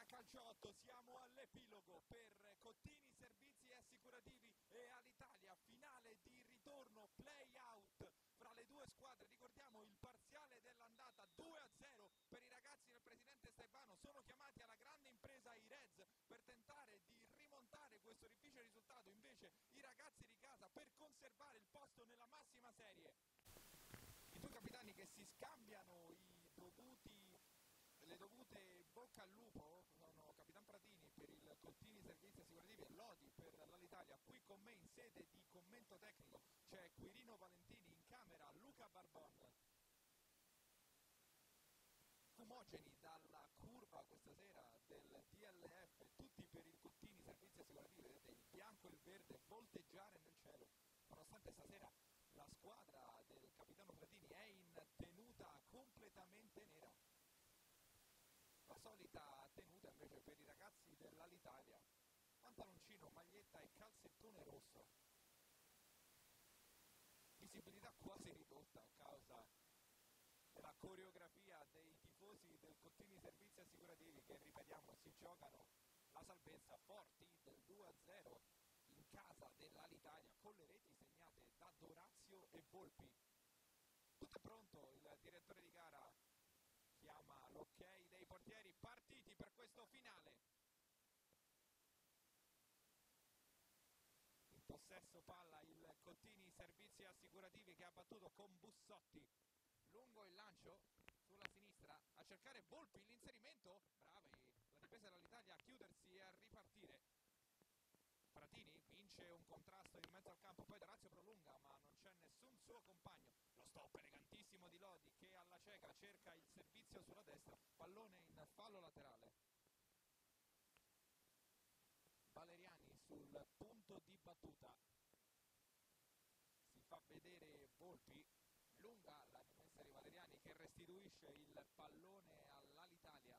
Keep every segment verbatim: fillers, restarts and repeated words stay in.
Calciotto, siamo all'epilogo per Cottini Servizi Assicurativi e Alitalia, finale di ritorno, play out fra le due squadre. Ricordiamo il parziale dell'andata due a zero per i ragazzi del presidente Stefano, sono chiamati alla grande impresa i Reds per tentare di rimontare questo difficile risultato, invece i ragazzi di casa per conservare il posto nella massima serie. I due capitani che si scambiano i dovuti le dovute bocca al lupo sono Capitan Pratini per il Cottini Servizi Assicurativi e Lodi per l'Alitalia. Qui con me in sede di commento tecnico c'è Quirino Valentini, in camera Luca Barbon. Fumogeni dalla curva questa sera del D L F, tutti per il Cottini Servizi Assicurativi, vedete il bianco e il verde volteggiare nel cielo, nonostante stasera la squadra del capitano Pratini è in tenuta completamente nera. La solita tenuta invece per i ragazzi dell'Alitalia, pantaloncino, maglietta e calzettone rosso. Visibilità quasi ridotta a causa della coreografia dei tifosi del Cottini Servizi Assicurativi che, ripetiamo, si giocano la salvezza, forti del due a zero in casa dell'Alitalia con le reti segnate da Dorazio e Volpi. Tutto è pronto, il direttore di gara chiama l'ok dei portieri, partiti per questo finale. In possesso palla il Cottini Servizi Assicurativi che ha battuto con Bussotti. Lungo il lancio sulla sinistra a cercare Volpi, l'inserimento, bravi la difesa dell'Italia a chiudersi e a ripartire. Pratini vince un contrasto in mezzo al campo, poi Dorazio prolunga ma non c'è nessun suo compagno. Lo stop elegantissimo di Lodi che alla cieca cerca il servizio sulla destra, pallone in fallo laterale. Valeriani sul punto di battuta, si fa vedere Volpi, lunga la difesa di Valeriani che restituisce il pallone all'Alitalia.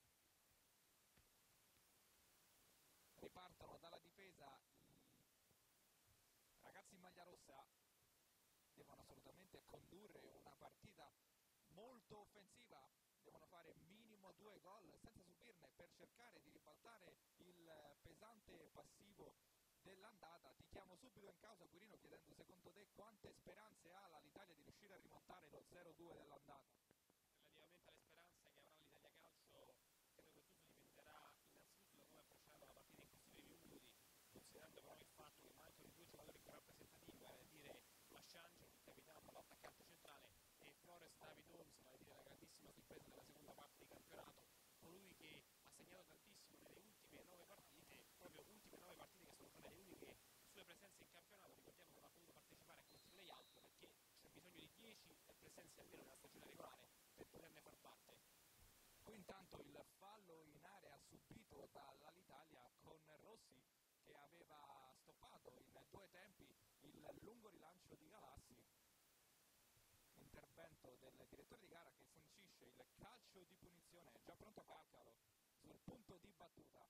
Ripartono dalla difesa i ragazzi in maglia rossa, devono assolutamente condurre una partita molto offensiva, devono fare minimo due gol senza subirne per cercare di ribaltare il pesante passivo dell'andata. Ti chiamo subito in causa, Quirino, chiedendo secondo te quante speranze ha l'Italia di riuscire a rimontare lo zero due dell'andata? Relativamente alle speranze che avrà l'Italia Calcio, credo che tutto dipenderà innanzitutto da come approcceranno la partita in questi primi minuti, considerando però il fatto che mancano i due giocatori più rappresentativi, vale a dire Masciangelo, il capitano, l'attaccante centrale, e Flores David Holmes, vale a dire la grandissima sorpresa della seconda parte di campionato, colui che ha segnato tantissimo nelle ultime nove partite, proprio ultime nove partite che sono state le uniche sue presenze in campionato. Ricordiamo che non ha potuto partecipare a questi play-out perché c'è bisogno di dieci presenze almeno nella stagione regolare per poterne far parte. Qui intanto il fallo in area subito dall'Alitalia con Rossi che aveva stoppato in due tempi il lungo rilancio di Galassi. Intervento del direttore di gara che sancisce il calcio di punizione, già pronto Calcalo sul punto di battuta.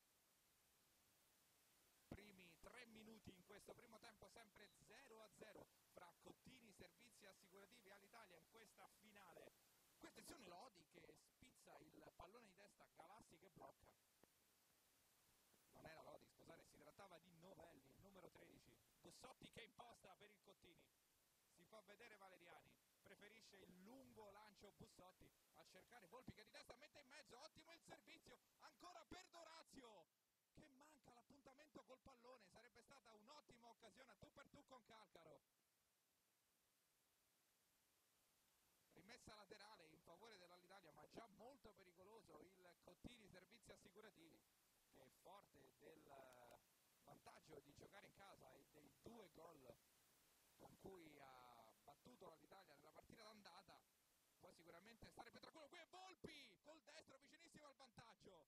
Primi tre minuti in questo primo tempo, sempre zero a zero fra Cottini Servizi Assicurativi e Alitalia in questa finale. Qui attenzione Lodi che spizza il pallone di testa, Galassi che blocca. Non era Lodi, scusate, si trattava di Novelli, il numero tredici. Bussotti che imposta per il Cottini. Si fa vedere Valeriani, preferisce il lungo lancio Bussotti a cercare Volpi che di testa mette in mezzo, ottimo il servizio, ancora per Dorazio che manca l'appuntamento col pallone, sarebbe stata un'ottima occasione a tu per tu con Calcaro. Rimessa laterale in favore dell'Alitalia, ma già molto pericoloso il Cottini Servizi Assicurativi che è forte del vantaggio di giocare in casa e dei due gol con cui ha battuto l'Italia nella partita d'andata. Può sicuramente stare per tranquillo. Qui è Volpi col destro vicinissimo al vantaggio.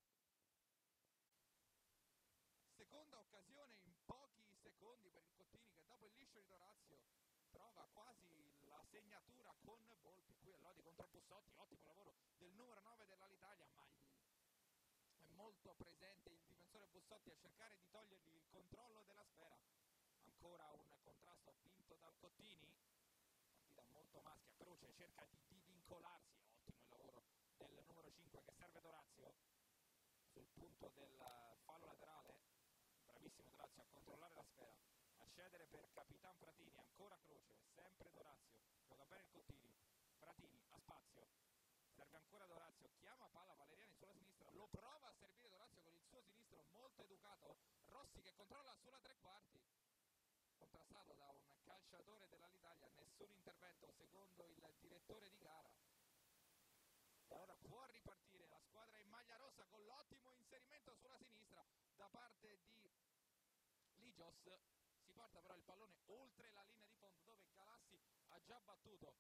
Seconda occasione in pochi secondi per il Cottini che dopo il liscio di Dorazio trova quasi la segnatura con Volpi. Qui è Lodi contro Bussotti, ottimo lavoro del numero nove dell'Alitalia, ma è molto presente il difensore Bussotti a cercare di togliergli il controllo della sfera. Ancora un contrasto vinto dal Cottini, partita molto maschia, Croce cerca di, di vincolarsi, ottimo il lavoro del numero cinque che serve Dorazio. appunto del fallo laterale. Bravissimo Dorazio a controllare la sfera, a cedere per Capitan Fratini, ancora Croce, sempre Dorazio, gioca bene il Cottini, Fratini a spazio, serve ancora Dorazio, chiama palla Valeriani sulla sinistra, lo prova a servire Dorazio con il suo sinistro molto educato, Rossi che controlla sulla tre quarti, contrastato da un calciatore dell'Alitalia, nessun intervento secondo il direttore di gara. E ora può ripartire la squadra in maglia rossa con l'ottimo inserimento sulla sinistra da parte di Ligios. Si porta però il pallone oltre la linea di fondo dove Galassi ha già battuto.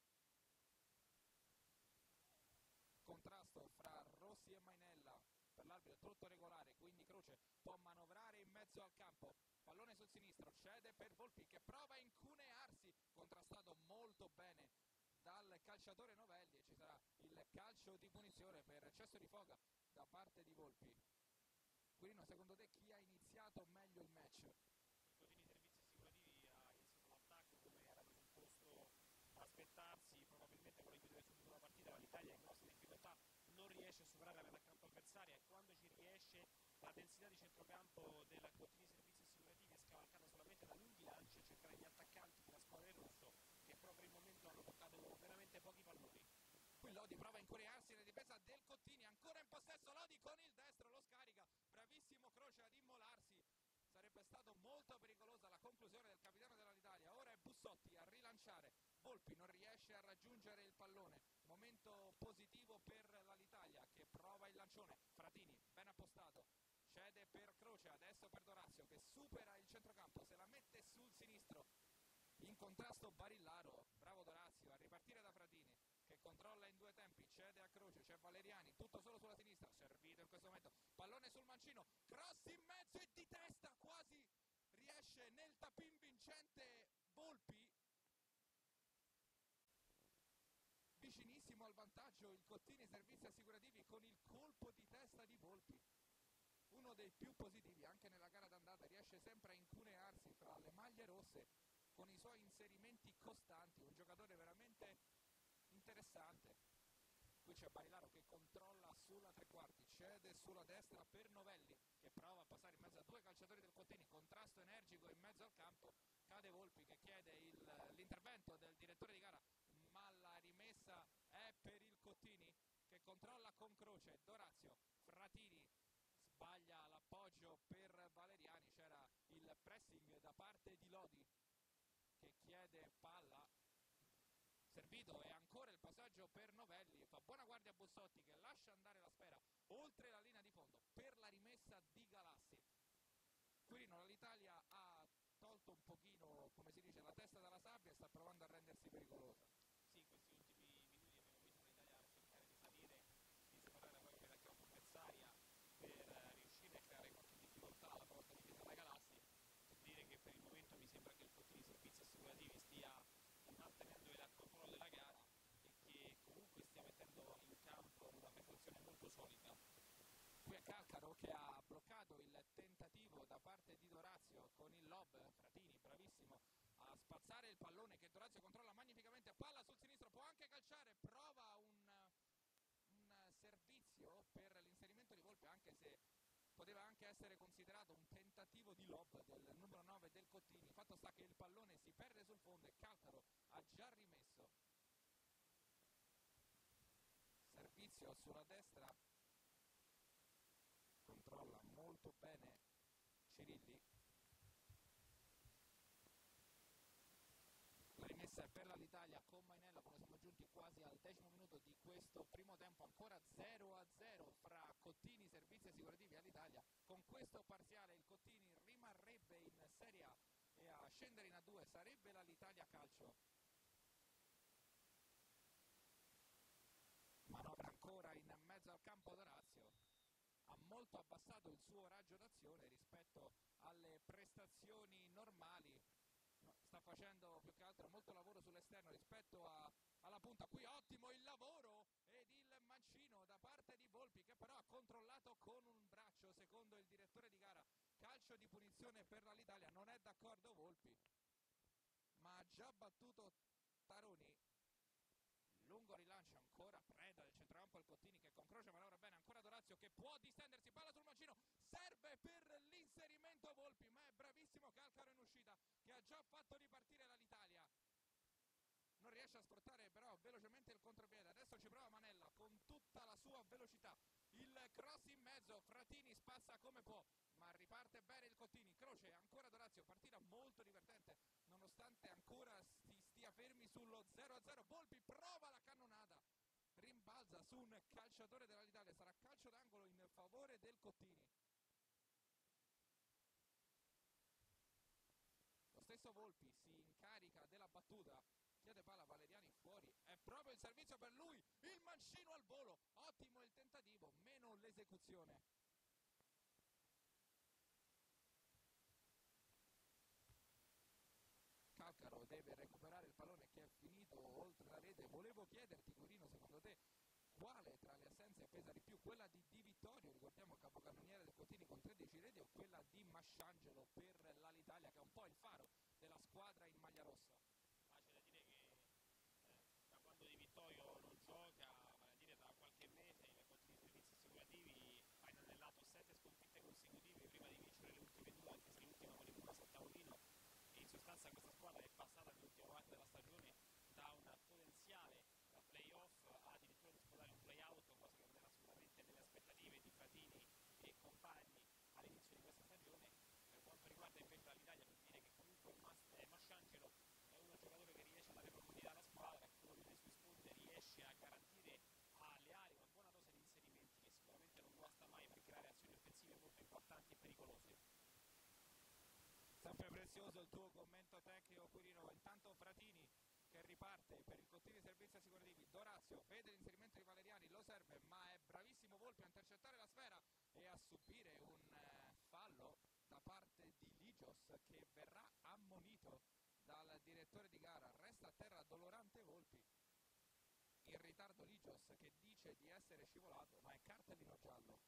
Contrasto fra Rossi e Mainella, per l'arbitro tutto regolare, quindi Croce può manovrare in mezzo al campo. Pallone sul sinistro, cede per Volpi che prova a incunearsi, contrastato molto bene dal calciatore Novelli e ci sarà il calcio di punizione per eccesso di foga da parte di Volpi. Quirino, secondo te chi ha iniziato meglio il match? Il Cotini Servizi Assicurativi ha iniziato l'attacco come era presupposto aspettarsi, probabilmente vuole chiudere subito la partita, ma l'Italia è in grosse difficoltà, non riesce a superare l'area campo avversaria e quando ci riesce la densità di centrocampo della Cotini Servizi Assicurativi è scavalcata solamente da lunghi lanci a cercare gli attaccanti della squadra in rosso che proprio per il momento hanno toccato veramente pochi palloni. Qui Lodi prova a incunearsi nella difesa del Cottini, ancora in possesso Lodi con il destro, lo scarica, bravissimo Croce ad immolarsi, sarebbe stato molto pericolosa la conclusione del capitano dell'Italia. Ora è Bussotti a rilanciare, Volpi non riesce a raggiungere il pallone, momento positivo per l'Italia che prova il lancione, Fratini ben appostato, cede per Croce, adesso per Dorazio che supera il centrocampo, se la mette sul sinistro, in contrasto Barillaro, bravo Dorazio a ripartire da Fratini che controlla in due tempi, cede a Croce, c'è Valeriani, tutto solo sulla sinistra, servito in questo momento, pallone sul mancino, cross in mezzo e di testa, quasi riesce nel tapin vincente Volpi, vicinissimo al vantaggio il Cottini Servizi Assicurativi con il colpo di testa di Volpi, uno dei più positivi anche nella gara d'andata, riesce sempre a incunearsi fra le maglie rosse con i suoi inserimenti costanti, un giocatore veramente interessante. Qui c'è Barilaro che controlla sulla tre quarti, cede sulla destra per Novelli che prova a passare in mezzo a due calciatori del Cottini, contrasto energico in mezzo al campo, cade Volpi che chiede il, l'intervento del direttore di gara, ma la rimessa è per il Cottini che controlla con Croce, Dorazio, Fratini sbaglia l'appoggio per Valeriani, c'era il pressing da parte di Lodi che chiede palla, servito e ancora il passaggio per Novelli, fa buona guardia a Bussotti che lascia andare la sfera oltre la linea di fondo per la rimessa di Galassi. Quirino, l'Italia ha tolto un pochino, come si dice, la testa dalla sabbia e sta provando a rendersi pericolosa. Sì, questi ultimi minuti abbiamo visto l'Italia cercare di salire, di superare proprio la campo avversaria per riuscire a creare qualche difficoltà alla porta difesa da Galassi. Per dire che per il momento mi sembra che il Cottini Servizi Assicurativi stia mantenendo il controllo della gara e che comunque stia mettendo in campo una prestazione molto solida. Qui è Calcaro che ha bloccato il tentativo da parte di Dorazio con il lob, Fratini bravissimo a spazzare il pallone che Dorazio controlla magnificamente, palla sul sinistro, può anche calciare, prova un, un servizio per l'inserimento di Volpi anche se poteva anche essere considerato un tentativo di lob del numero nove del Cottini, fatto sta che il pallone si perde sul fondo e Calcaro ha già rimesso. Servizio sulla destra, controlla molto bene Cirilli, la rimessa è per l'Italia con Mainella quando siamo giunti quasi al decimo minuto di questo primo tempo, ancora zero a zero fra Cottini Servizi Assicurativi e all'Italia. Con questo parziale il Cottini rimarrebbe in Serie A e a scendere in A due sarebbe l'Italia Calcio. Manovra ancora in mezzo al campo Dorazio, ha molto abbassato il suo raggio d'azione rispetto alle prestazioni normali, no, sta facendo più che altro molto lavoro sull'esterno rispetto a, alla punta. Qui ottimo il lavoro ed il mancino da parte di Volpi che però ha controllato con un braccio secondo il direttore di gara, calcio di punizione per l'Italia, non è d'accordo Volpi ma ha già battuto Taroni. Lungo rilancio ancora, preda del centrocampo al Cottini che con Croce manovra bene, ancora Dorazio che può distendersi, palla sul mancino, serve per l'inserimento Volpi, ma è bravissimo Calcaro in uscita, che ha già fatto ripartire l'Italia. Non riesce a sfruttare però velocemente il contropiede, adesso ci prova Manella con tutta la sua velocità, il cross in mezzo, Fratini spazza come può, ma riparte bene il Cottini, Croce, ancora Dorazio, partita molto divertente, nonostante ancora si stia fermi sullo zero a zero, Volpi prova la cannonata, rimbalza su un calciatore dell'Italia, sarà calcio d'angolo in favore del Cottini. Lo stesso Volpi si incarica della battuta, chiede palla Valeriani fuori, è proprio il servizio per lui, il mancino al volo, ottimo il tentativo, meno l'esecuzione. Calcaro deve recuperare il pallone che è finito oltre la rete. Volevo chiederti, Quirino, secondo te quale tra le assenze pesa di più? Quella di Di Vittorio, ricordiamo capocannoniere del Cottini con tredici reti, o quella di Masciangelo per l'Italia, che è un po' il faro della squadra in maglia rossa? Facile dire che eh, da quando Di Vittorio non gioca, vale a dire da qualche mese, i Cottini servizi assicurativi ha inanellato sette sconfitte consecutive prima di vincere le ultime due, anche se l'ultima con il Monza a tavolino. E in sostanza questa squadra è passata nell'ultima parte della stagione da un potenziale da playoff a addirittura disputare un play-out, cosa che non era assolutamente nelle aspettative di Fratini e compagni all'inizio di questa stagione. Per quanto riguarda invece l'Italia, per dire che comunque Mas- eh, Masciangelo è uno giocatore che riesce a dare profondità alla squadra, che con le sue sponde riesce a garantire alle ali una buona dose di inserimenti, che sicuramente non guasta mai per creare azioni offensive molto importanti e pericolose. Sempre prezioso il tuo commento tecnico, Quirino. Intanto Fratini che riparte per il Cottini servizi assicurativi, Dorazio vede l'inserimento di Valeriani, lo serve, ma è bravissimo Volpi a intercettare la sfera e a subire un eh, fallo da parte di Ligios, che verrà ammonito dal direttore di gara. Resta a terra dolorante Volpi, in ritardo Ligios, che dice di essere scivolato, ma è cartellino giallo.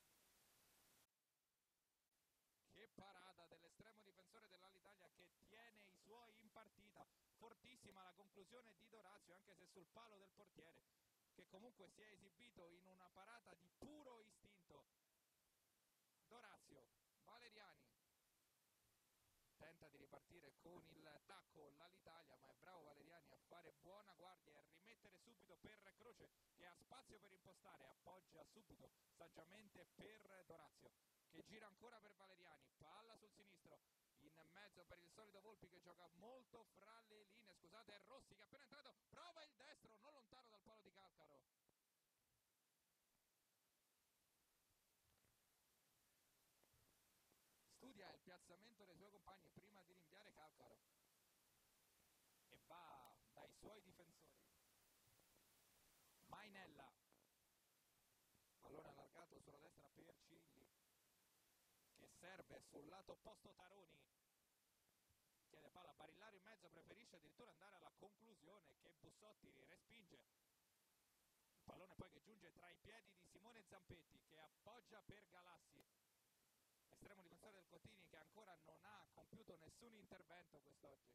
Che parata dell'estremo difensore dell'Alitalia, che tiene i suoi in partita. Fortissima la conclusione di Dorazio, anche se sul palo del portiere, che comunque si è esibito in una parata di puro istinto. Dorazio, Valeriani tenta di ripartire con il tacco l'Alitalia, ma è bravo Valeriani a fare buona guardia e a rimettere subito per Croce, che ha spazio per impostare, appoggia subito saggiamente per Dorazio, che gira ancora per Valeriani, palla sul sinistro, in mezzo per il solito Volpi che gioca molto fra le linee, scusate, è Rossi che è appena entrato, prova il destro, non lontano dal palo di Calcaro. Studia il piazzamento dei suoi compagni prima di rinviare Calcaro, e va dai suoi difensori. Mainella, pallone allargato sulla destra per Cilli, che serve sul lato opposto Taroni, chiede palla a Barillaro in mezzo, preferisce addirittura andare alla conclusione, che Bussotti respinge. Il pallone poi che giunge tra i piedi di Simone Zampetti, che appoggia per Galassi, estremo difensore del Cottini, che ancora non ha compiuto nessun intervento quest'oggi.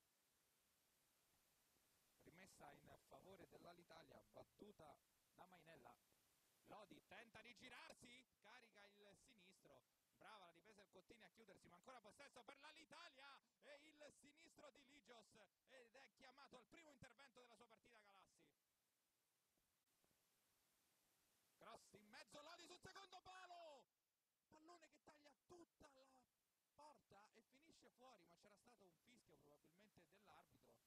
Rimessa in favore dell'Alitalia, battuta da Mainella. Lodi tenta di girarsi, carica il sinistro, brava la difesa del Cottini a chiudersi, ma ancora possesso per l'Alitalia, e il sinistro di Ligios, ed è chiamato al primo intervento della sua partita Galassi. Cross in mezzo, Lodi sul secondo palo, pallone che taglia tutta la porta e finisce fuori, ma c'era stato un fischio probabilmente dell'arbitro,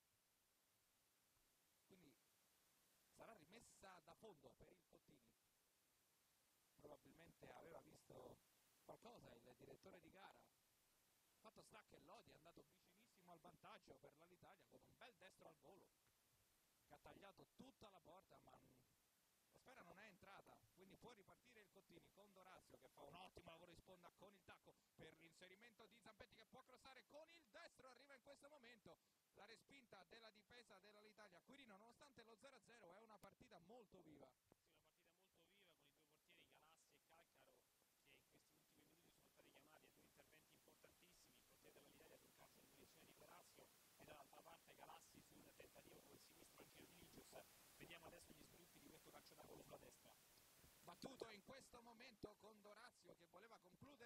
quindi sarà rimessa da fondo per il Cottini. Probabilmente aveva visto qualcosa il direttore di gara. Fatto sta che Lodi è andato vicinissimo al vantaggio per l'Alitalia con un bel destro al volo, che ha tagliato tutta la porta, ma la sfera non è entrata, quindi può ripartire il Cottini con Dorazio, che fa un ottimo lavoro di sponda con il tacco per l'inserimento di Zampetti, che può crossare con il destro. Arriva in questo momento la respinta della difesa dell'Alitalia. Quirino, nonostante lo zero a zero, è una partita molto viva. Sì, una partita molto viva, con i due portieri Galassi e Calcaro, che in questi ultimi minuti sono stati chiamati a due interventi importantissimi. Il portiere dell'Italia sul calcio di punizione di Dorazio e dall'altra parte Galassi sul tentativo col sinistro al giro di Ligius. Vediamo adesso gli sviluppi di questo calcio d'angolo sulla destra. Battuto in questo momento con Dorazio, che voleva concludere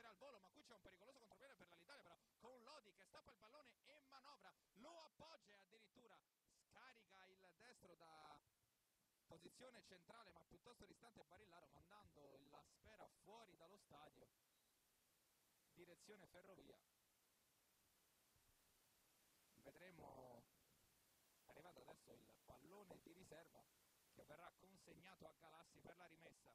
canestro da posizione centrale ma piuttosto distante Barillaro, mandando la sfera fuori dallo stadio, direzione Ferrovia. Vedremo, arrivato adesso il pallone di riserva che verrà consegnato a Galassi per la rimessa.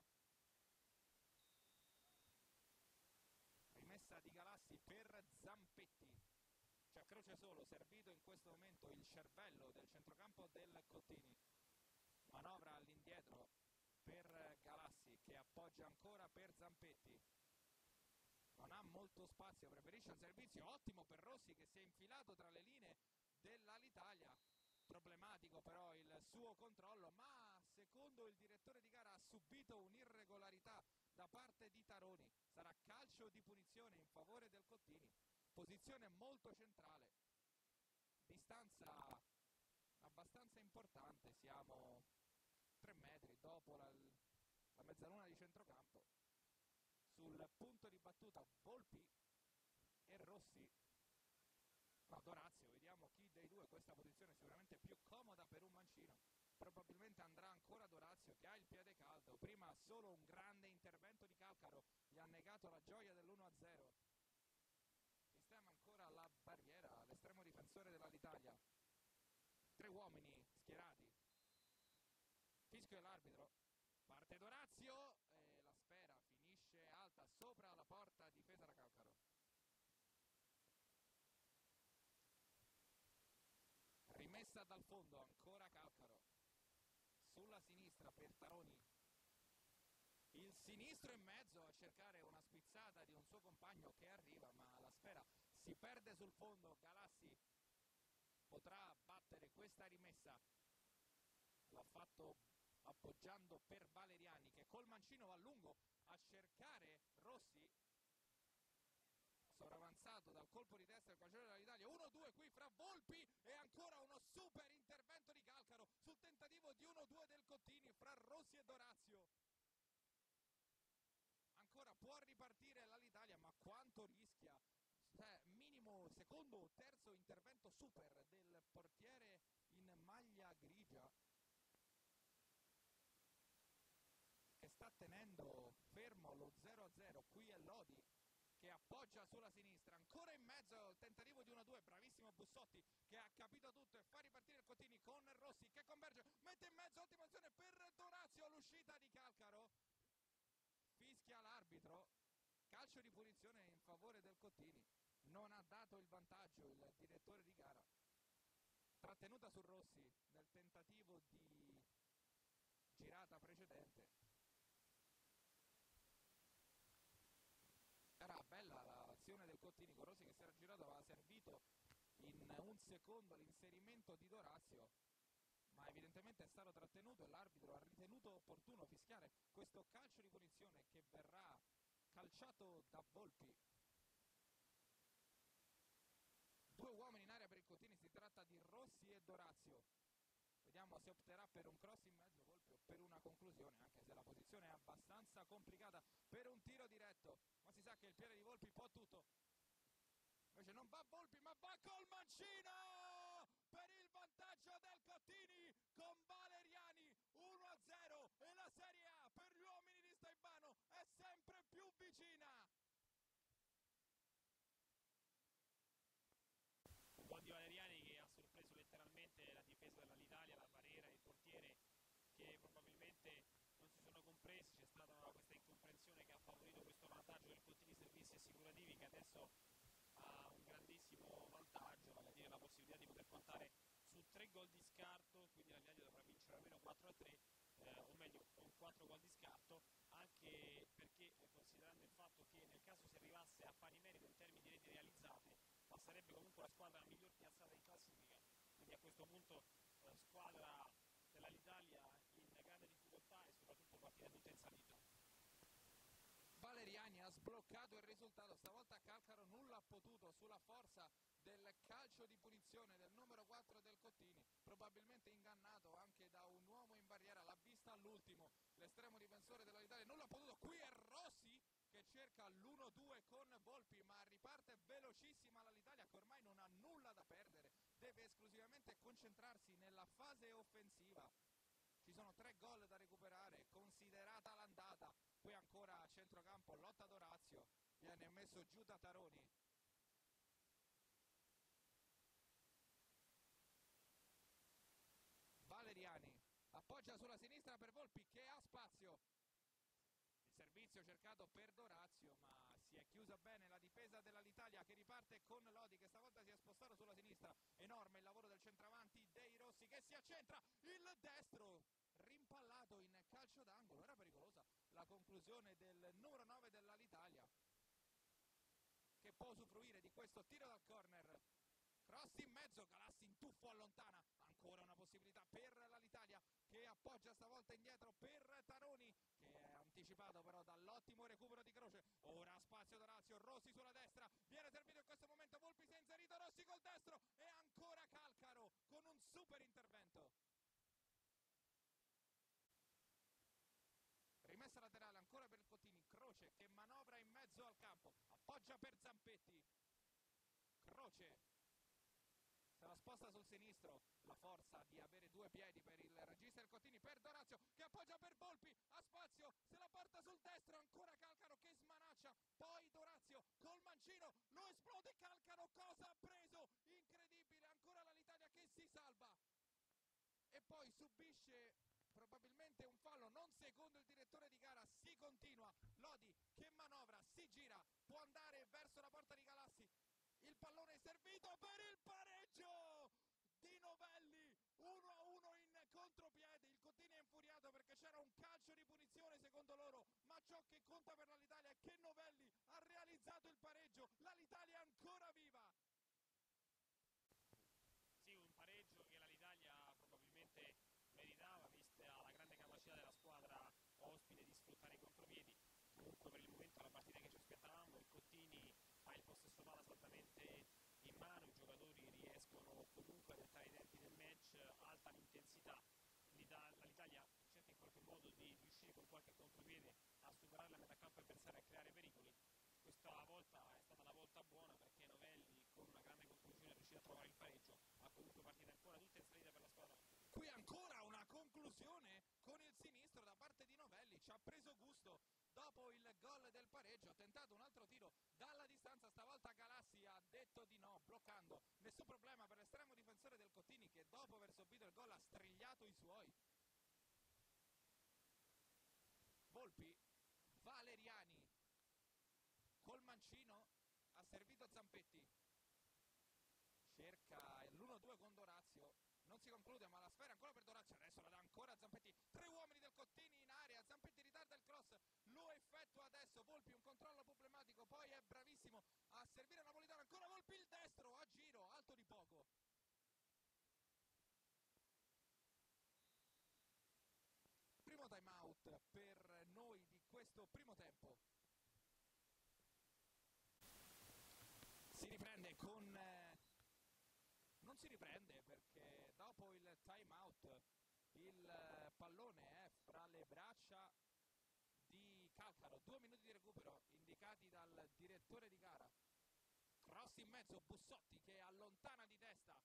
Rimessa di Galassi per Zampetti, c'è croce solo, servito in questo momento il cervello del centrocampo del Cottini. Manovra all'indietro per Galassi che appoggia ancora per Zampetti, non ha molto spazio, preferisce il servizio, ottimo per Rossi che si è infilato tra le linee dell'Alitalia. Problematico però il suo controllo, ma secondo il direttore di gara ha subito un'irregolarità da parte di Taroni. Sarà calcio di punizione in favore del Cottini, posizione molto centrale, distanza abbastanza importante, siamo tre metri dopo la, la mezzaluna di centrocampo. Sul punto di battuta Volpi e Rossi, no, Dorazio, vediamo chi dei due. Questa posizione è sicuramente più comoda per un mancino, probabilmente andrà ancora Dorazio che ha il piede caldo. Prima solo un grande intervento di Calcaro gli ha negato la gioia dell'uno a zero. Sistema ancora la barriera, l'estremo difensore dell'Alitalia, tre uomini schierati, fischio dell'arbitro, parte Dorazio e la sfera finisce alta sopra la porta difesa da Calcaro. Rimessa dal fondo, ancora Calcaro, sulla sinistra per Taroni, il sinistro in mezzo a cercare una spizzata di un suo compagno che arriva, ma la sfera si perde sul fondo. Galassi potrà battere questa rimessa, l'ha fatto appoggiando per Valeriani che col mancino va a lungo a cercare Rossi, sovravanzato dal colpo di testa del calciatore dell'Italia. uno due qui fra Volpi e ancora uno super intervento di Calcaro sul tentativo di uno due del Cottini fra Rossi e Dorazio. Ancora può ripartire l'Alitalia, ma quanto rischia? Cioè, minimo secondo o terzo intervento super del portiere in maglia grigia che sta tenendo fermo lo zero a zero. Qui è Lodi che appoggia sulla sinistra, ancora in mezzo il tentativo di uno due, bravissimo Bussotti che ha capito tutto e fa ripartire il Cottini con Rossi che converge, mette in mezzo, ottima azione per Dorazio, l'uscita di Calcaro, fischia l'arbitro, calcio di punizione in favore del Cottini, non ha dato il vantaggio il direttore di gara, trattenuta su Rossi nel tentativo di girata precedente. Era bella l'azione del Cottini con Rossi che si era girato, aveva servito in un secondo l'inserimento di Dorazio, ma evidentemente è stato trattenuto e l'arbitro ha ritenuto opportuno fischiare questo calcio di punizione che verrà calciato da Volpi. Due uomini in area per il Cottini, si tratta di Rossi e Dorazio. Vediamo se opterà per un cross in mezzo Volpi o per una conclusione, anche se la posizione è abbastanza complicata per un tiro diretto, ma si sa che il piede di Volpi può tutto. Invece non va Volpi, ma va col mancino per il vantaggio del Cottini con Valeriani. Uno a zero e la Serie A per gli uomini di Staibano è sempre più vicina. Un po' di Valeriani che ha sorpreso letteralmente la difesa dell'Italia, la barriera e il portiere che probabilmente non si sono compresi. C'è stata questa incomprensione che ha favorito questo vantaggio del Cottini Servizi Assicurativi, che adesso ha un grandissimo vantaggio, vale a dire la possibilità di poter contare su tre gol di scarto, quindi l'Italia dovrà vincere almeno quattro a tre, eh, o meglio con quattro gol di scarto, anche perché considerando il fatto che nel caso si arrivasse a pari merito in termini di reti realizzate passerebbe comunque la squadra miglior piazzata in classifica, quindi a questo punto la squadra dell'Italia in grande difficoltà e soprattutto partite tutte in salita. Valeriani ha sbloccato il risultato, stavolta Calcaro nulla ha potuto sulla forza del calcio di punizione del numero quattro del Cottini, probabilmente ingannato anche da un uomo in barriera, l'ha vista all'ultimo, l'estremo difensore dell'Italia, nulla ha potuto. Qui è Rossi che cerca l'uno due con Volpi, ma riparte velocissima l'Italia che ormai non ha nulla da perdere, deve esclusivamente concentrarsi nella fase offensiva. Ci sono tre gol da recuperare, considerata l'andata. Qui ancora a centrocampo lotta Dorazio, viene messo giù da Taroni. Valeriani appoggia sulla sinistra per Volpi che ha spazio. Il servizio cercato per Dorazio, ma si è chiusa bene la difesa dell'Alitalia che riparte con Lodi che stavolta si è spostato sulla sinistra. Enorme il lavoro del centravanti dei Rossi che si accentra, il destro rimpallato in calcio d'angolo. Era pericolosa la conclusione del numero nove dell'Alitalia che può usufruire di questo tiro dal corner. Cross in mezzo, Galassi in tuffo allontana, ancora una possibilità per l'Alitalia che appoggia stavolta indietro per Taroni che è anticipato però dall'ottimo recupero di Croce. Ora spazio Dorazio, Rossi sulla destra, viene servito in questo momento, Volpi si è inserito, Rossi col destro e ancora Calcaro con un super intervento. Rimessa laterale ancora per il Cottini, Croce che manovra in mezzo al campo, appoggia per Zampetti, Croce se la sposta sul sinistro, la forza di avere due piedi per il regista del Cottini, per Dorazio che appoggia per Volpi, a spazio, se la porta sul destro, ancora Calcaro che smanaccia, poi Dorazio col mancino, lo esplode Calcaro, cosa ha preso? Incredibile, ancora l'Alitalia che si salva e poi subisce probabilmente un fallo, non secondo il direttore di gara, si continua, Lodi che manovra, si gira, può andare verso la porta di Galassi. Il pallone è servito per il pareggio di Novelli, uno a uno in contropiede. Il Cottini è infuriato perché c'era un calcio di punizione secondo loro, ma ciò che conta per l'Alitalia è che Novelli ha realizzato il pareggio, l'Alitalia è ancora viva. Sì, un pareggio che l'Alitalia probabilmente meritava vista la grande capacità della squadra ospite di sfruttare i contropiedi. Comunque per il momento la partita che ci aspettavamo, il Cottini ha il possesso palla esattamente in mano, i giocatori riescono comunque a dettare i tempi del match, alta l'intensità, l'Italia cerca in qualche modo di riuscire con qualche contropiede a superare la metà campo avversaria e a creare pericoli. Questa volta è stata la volta buona perché Novelli con una grande conclusione è riuscito a trovare il pareggio, ha comunque partita ancora tutta in salita per la squadra. Qui ancora una conclusione con il sinistro da parte di Novelli, ci ha preso gusto dopo il gol del pareggio, ha tentato un altro tiro dalla distanza, stavolta Galassi ha detto di no, bloccando, nessun problema per l'estremo difensore del Cottini che dopo aver subito il gol ha strigliato i suoi. Volpi, Valeriani, col mancino ha servito Zampetti, cerca l'uno due con Dorazio, non si conclude ma la sfera ancora per Dorazio, adesso la dà ancora a Zampetti, tre uomini del Cottini in area, Zampetti ritarda il cross, lo effettua adesso, Volpi un controllo problematico, poi è bravissimo a servire Napolitano, ancora Volpi il destro, a giro, alto di poco. Primo time out per noi di questo primo tempo. Si riprende con... Eh, non si riprende perché dopo il time out il eh, pallone è fra le braccia di Calcaro. Due minuti di recupero indicati dal direttore di gara. Cross in mezzo, Bussotti che allontana di testa.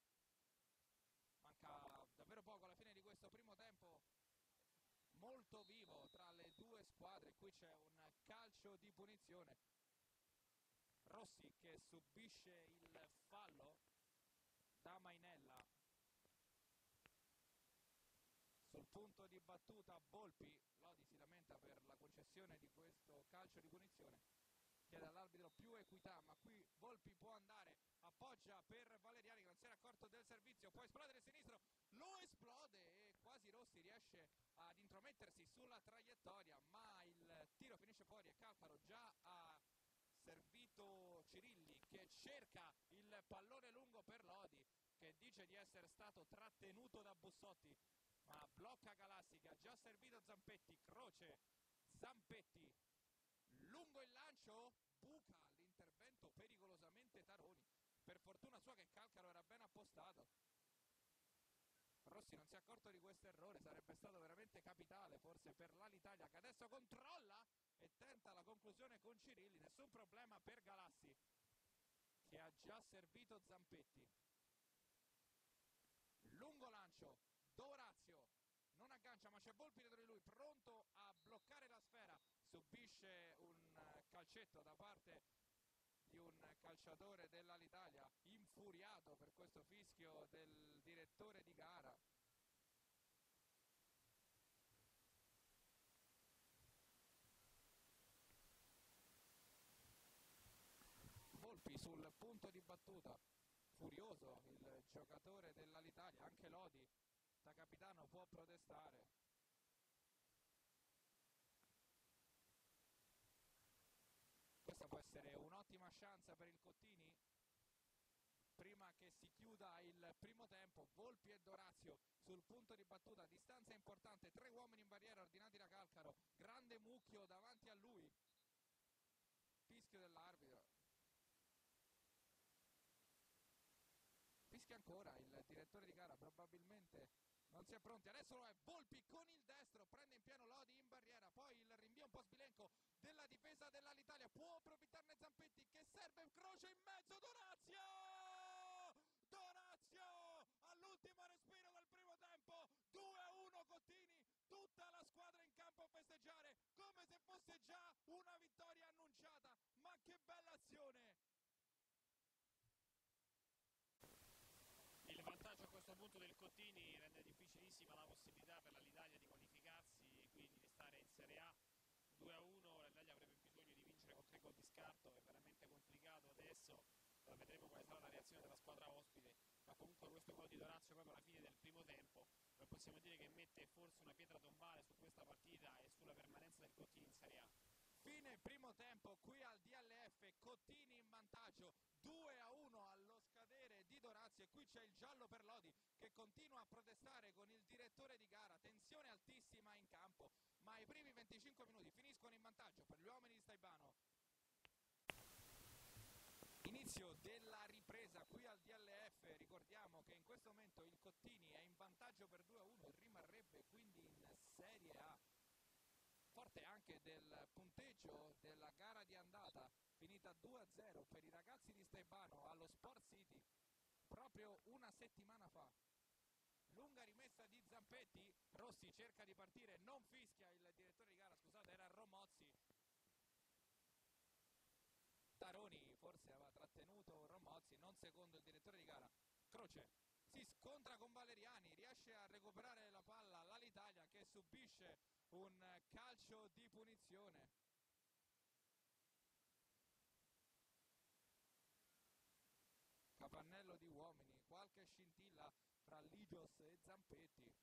Manca davvero poco alla fine di questo primo tempo. Molto vivo tra le due squadre, qui c'è un calcio di punizione. Rossi che subisce il fallo da Mainella. Sul punto di battuta Volpi, Lodi si lamenta per la concessione di questo calcio di punizione, chiede all'arbitro più equità, ma qui Volpi può andare, appoggia per Valeriani che non si era accorto del servizio, può esplodere il sinistro, lo esplode e quasi Rossi riesce ad intromettersi sulla traiettoria, ma il tiro finisce fuori e Calcaro già ha servito Cirilli che cerca il pallone lungo per Lodi, che dice di essere stato trattenuto da Bussotti, ma blocca Galassi che ha già servito Zampetti, Croce, Zampetti, lungo il lancio, buca l'intervento pericolosamente Taroni, per fortuna sua che Calcaro era ben appostato. Rossi non si è accorto di questo errore, sarebbe stato veramente capitale forse per l'Alitalia che adesso controlla e tenta la conclusione con Cirilli, nessun problema per Galassi che ha già servito Zampetti. calcio, D'Orazio non aggancia ma c'è Volpi dietro di lui, pronto a bloccare la sfera, subisce un calcetto da parte di un calciatore dell'Alitalia, infuriato per questo fischio del direttore di gara. Volpi sul punto di battuta, furioso il giocatore dell'Alitalia, anche Lodi da capitano può protestare. Questa può essere un'ottima chance per il Cottini prima che si chiuda il primo tempo. Volpi e D'Orazio sul punto di battuta, distanza importante, tre uomini in barriera ordinati da Calcaro, grande mucchio davanti a lui, fischio dell'arbitro. Fischia ancora il direttore di gara, probabilmente non si è pronti, adesso lo è Volpi con il destro, prende in pieno Lodi in barriera, poi il rinvio un po' sbilenco della difesa dell'Alitalia, può approfittarne Zampetti che serve, croce in mezzo, D'Orazio! D'Orazio all'ultimo respiro del primo tempo, due a uno Cottini, tutta la squadra in campo a festeggiare come se fosse già una vittoria annunciata, ma che bella azione! Il vantaggio a questo punto del Cottini rende difficilissima la possibilità per l'Alitalia di qualificarsi e quindi di stare in Serie A. Due a uno, l'Alitalia avrebbe bisogno di vincere con tre gol di scarto, è veramente complicato adesso, vedremo quale sarà la reazione della squadra ospite, ma comunque questo gol di D'Orazio proprio alla fine del primo tempo possiamo dire che mette forse una pietra tombale su questa partita e sulla permanenza del Cottini in Serie A. Fine primo tempo qui al D L F, Cottini in vantaggio, due a uno allo scadere di D'Orazio e qui c'è il giallo per Lodi che continua a protestare con il direttore di gara, tensione altissima in campo, ma i primi venticinque minuti finiscono in vantaggio per gli uomini di Staibano. Inizio della ripresa qui al D L F, ricordiamo che in questo momento il Cottini è in vantaggio per due a uno e rimarrebbe quindi in Serie A. Forte anche del punteggio della gara di andata, finita due a zero per i ragazzi di Staibano allo Sport City proprio una settimana fa. Lunga rimessa di Zampetti, Rossi cerca di partire, non fischia il direttore di gara, scusate, era Romozzi. Taroni forse aveva trattenuto Romozzi, non secondo il direttore di gara. Croce si scontra con Valeriani, riesce a recuperare la palla l'Alitalia che subisce un calcio di punizione. Capannello di uomini, qualche scintilla fra Ligios e Zampetti.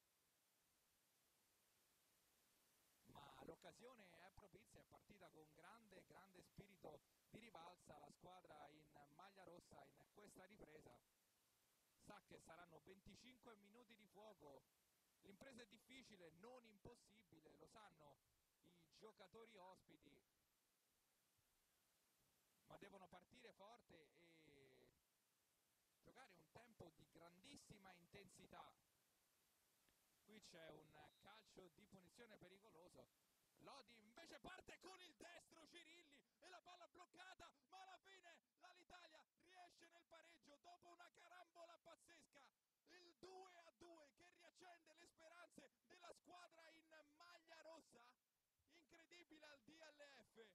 Ma l'occasione è propizia, è partita con grande, grande spirito di rivalsa la squadra in maglia rossa in questa ripresa. Sa che saranno venticinque minuti di fuoco, l'impresa è difficile, non impossibile, lo sanno i giocatori ospiti, ma devono partire forte e giocare un tempo di grandissima intensità. Qui c'è un calcio di punizione pericoloso. Lodi invece parte con il destro, Cirilli e la palla bloccata, ma alla fine l'Alitalia riesce nel pareggio dopo una carambola pazzesca. Il due a due che riaccende le speranze della squadra in maglia rossa. Incredibile al D L F.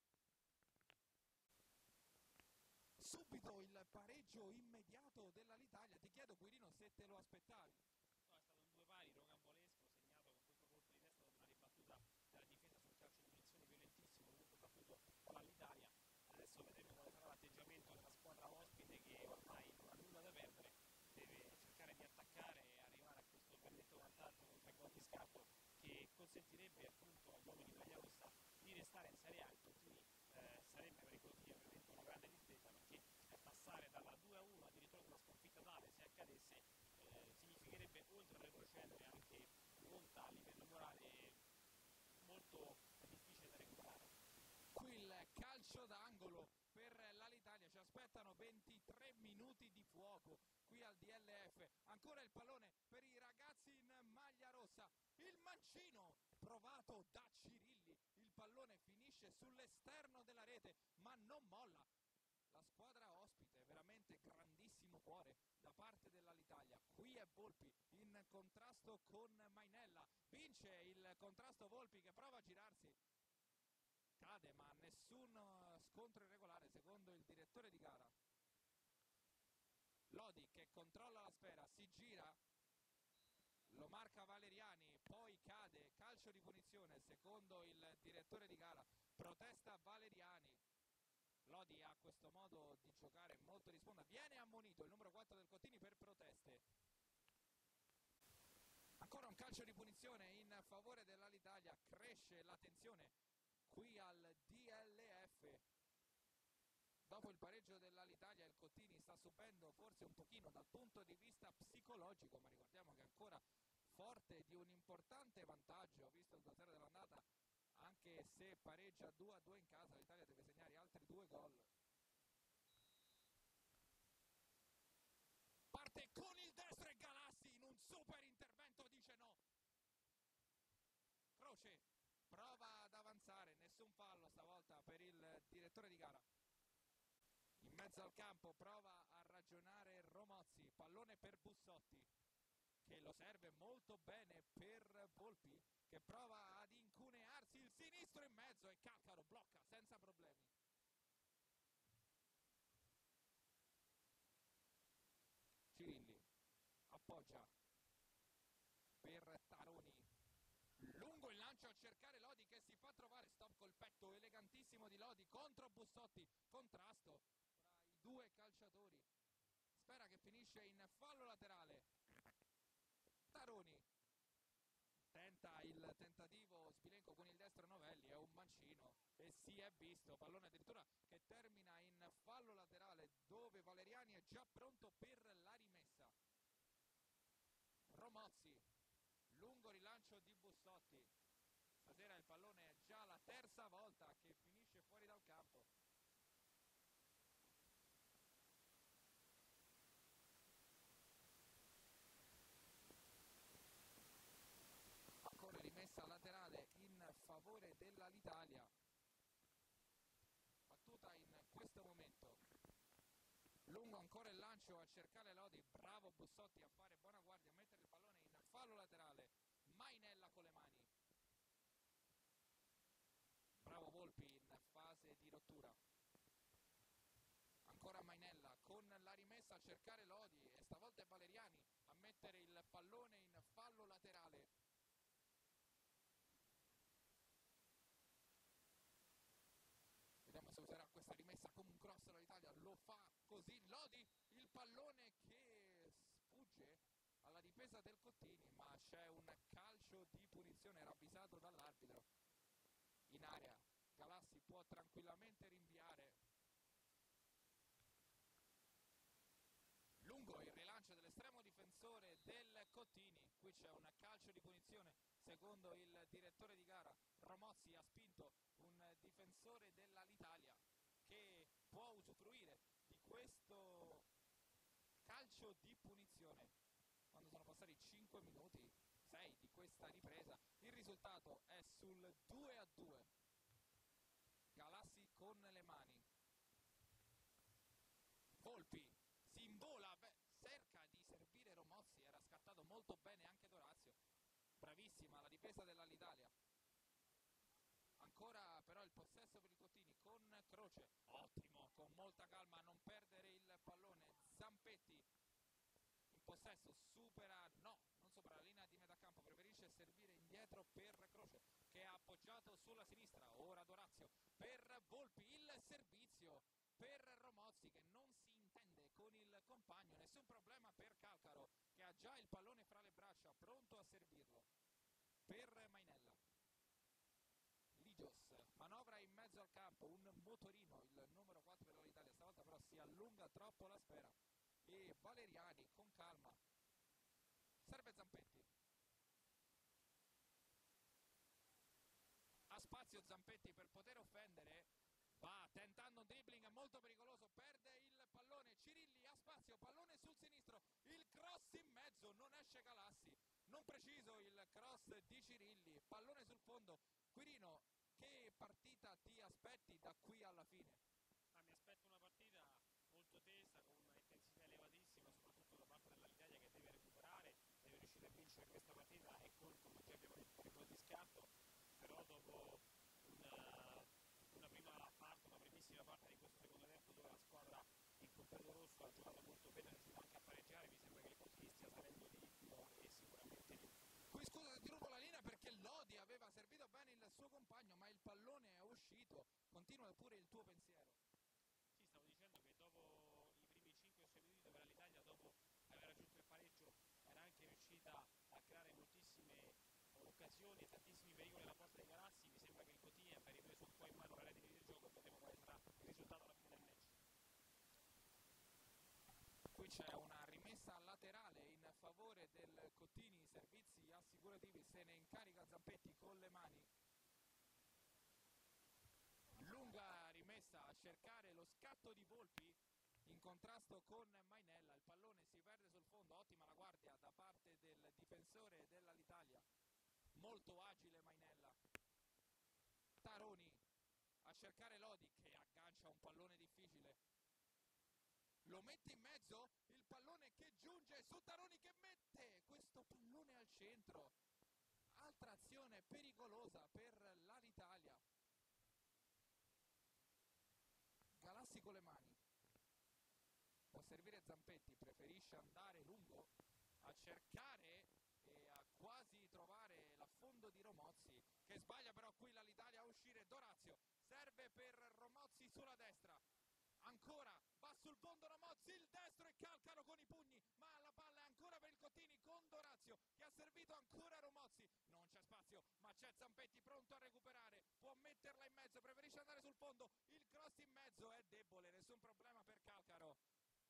Subito il pareggio immediato dell'Alitalia. Ti chiedo, Quirino, se te lo aspettavi. No, è stato un due pari rocambolesco segnato con questo colpo di testa dopo una ribattuta della difesa sul calcio di punizione violentissimo molto battuto dall'Italia. Adesso vedremo quale sarà l'atteggiamento della squadra ospite che ormai non ha nulla da perdere, deve cercare di attaccare e arrivare a questo benedetto vantaggio con tre gol di scarto che consentirebbe appunto agli uomini di maglia rossa di restare in Serie A. Quindi eh, sarebbe per i Cottini ovviamente una grande difesa, perché passare dalla due a uno addirittura con una sconfitta tale, se accadesse, eh, significherebbe oltre a retrocedere anche monta a livello morale molto difficile da recuperare. Qui il calcio d'angolo per l'Alitalia, ci aspettano ventitré minuti di fuoco qui al D L F, ancora il pallone per i ragazzi in maglia rossa, il mancino provato da Cirilli, il pallone finisce sull'esterno della rete ma non molla. La squadra ospite, veramente grandissimo primo cuore da parte dell'Alitalia. Qui è Volpi in contrasto con Mainella, vince il contrasto Volpi che prova a girarsi, cade ma nessun scontro irregolare secondo il direttore di gara. Lodi che controlla la sfera, si gira, lo marca Valeriani, poi cade, calcio di punizione secondo il direttore di gara, protesta Valeriani. Lodi ha questo modo di giocare molto di sponda, viene ammonito il numero quattro del Cottini per proteste. Ancora un calcio di punizione in favore dell'Alitalia, cresce la tensione qui al D L F. Dopo il pareggio dell'Alitalia il Cottini sta subendo forse un pochino dal punto di vista psicologico, ma ricordiamo che è ancora forte di un importante vantaggio, visto il due a zero dell'andata, anche se pareggia due a due in casa, l'Italia deve segnare altri due gol. Parte con il destro e Galassi in un super intervento dice no. Croce prova ad avanzare, nessun fallo stavolta per il direttore di gara. In mezzo al campo prova a ragionare Romozzi, pallone per Bussotti che lo serve molto bene per Volpi che prova ad incunearsi, il sinistro in mezzo e Calcaro blocca senza problemi. Cirilli appoggia per Taroni, lungo il lancio a cercare Lodi che si fa trovare, stop col petto elegantissimo di Lodi contro Bussotti, contrasto tra i due calciatori, spera che finisce in fallo laterale. Taroni tenta il tentativo Sbilenco con il destro Novelli, è un mancino e si è visto, pallone addirittura che termina in fallo laterale dove Valeriani è già pronto per la rimessa. Romozzi, lungo rilancio di Bussotti, stasera il pallone è già la terza volta che finisce fuori dal campo. Ancora rimessa laterale in favore dell'Alitalia, battuta in questo momento, lungo ancora il lancio a cercare Lodi, bravo Bussotti a fare buona guardia, a mettere il pallone in fallo laterale, Mainella con le mani, bravo Volpi in fase di rottura, ancora Mainella con la rimessa a cercare Lodi e stavolta è Valeriani a mettere il pallone in fallo laterale. Vediamo se userà questa rimessa come un cross dall'Italia, lo fa così, Lodi, il pallone che sfugge alla difesa del Cottini, ma c'è un calcio di punizione ravvisato dall'arbitro in area, Galassi può tranquillamente rinviare. Lungo il rilancio dell'estremo difensore del Cottini, qui c'è un calcio di punizione secondo il direttore di gara, Romozzi ha spinto un difensore dell'Alitalia che può usufruire di questo calcio di punizione quando sono passati cinque minuti, sei di questa ripresa, il risultato è sul due a due, Galassi con le mani, Volpi si invola, beh, cerca di servire Romozzi, era scattato molto bene anche Dorazio, bravissima la difesa dell'Alitalia. Ancora però il possesso per i Cottini con Croce, ottimo, con molta calma a non perdere il pallone, Zampetti in possesso, supera, no, non supera la linea di metà campo, preferisce servire indietro per Croce che ha appoggiato sulla sinistra, ora Dorazio per Volpi, il servizio per Romozzi che non si intende con il compagno, nessun problema per Calcaro che ha già il pallone fra le braccia, pronto a servirlo, per Mainella. Ligios manovra in mezzo al campo, un motorino, il numero quattro dell'Italia, stavolta però si allunga troppo la sfera e Valeriani con calma serve Zampetti. Ha spazio Zampetti per poter offendere, va tentando un dribbling molto pericoloso, perde il pallone, Cirilli ha spazio, pallone sul sinistro, il cross in mezzo, non esce Galassi, non preciso il cross di Cirilli, pallone sul fondo. Quirino, che partita ti aspetti da qui alla fine? Ah, mi aspetto una partita molto tesa, con una intensità elevatissima questa partita e con, come già abbiamo detto, il gol di scarto, però dopo una, una prima parte, una primissima parte di questo secondo tempo dove la squadra in completo rosso ha giocato molto bene, è riuscito anche a pareggiare, mi sembra che il Cotini stia salendo di ritmo e sicuramente di... Qui scusa se ti rubo la linea perché Lodi aveva servito bene il suo compagno, ma il pallone è uscito. Continua pure il tuo pensiero. Sì, stavo dicendo che dopo i primi cinque sei minuti dove l'Italia, dopo aver raggiunto il pareggio, era anche riuscita a creare moltissime occasioni e tantissimi pericoli alla porta dei Galassi, mi sembra che il Cotini abbia ripreso un po' in mano la redini del gioco e vedremo quale sarà il risultato alla fine del match. Qui c'è una rimessa laterale in favore del Cottini, servizi assicurativi, se ne incarica Zampetti con le mani. Lunga rimessa a cercare lo scatto di Volpi in contrasto con Mainella, il pallone si perde sul fondo, ottima la guardia da parte del difensore dell'Italia, molto agile Mainella. Taroni a cercare Lodi che aggancia un pallone difficile, lo mette in mezzo, il pallone che giunge su Taroni che mette questo pallone al centro, altra azione pericolosa per l'Italia. Galassi con le mani, può servire Zampetti, preferisce andare lungo a cercare e a quasi trovare l'affondo di Romozzi che sbaglia però qui l'Italia a uscire. Dorazio serve per Romozzi sulla destra, ancora va sul fondo Romozzi, il destro e Calcaro con i pugni, ma la palla è ancora per il Cottini con Dorazio che ha servito ancora Romozzi, non c'è spazio ma c'è Zampetti pronto a recuperare, può metterla in mezzo, preferisce andare sul fondo, il cross in mezzo è debole, nessun problema per Calcaro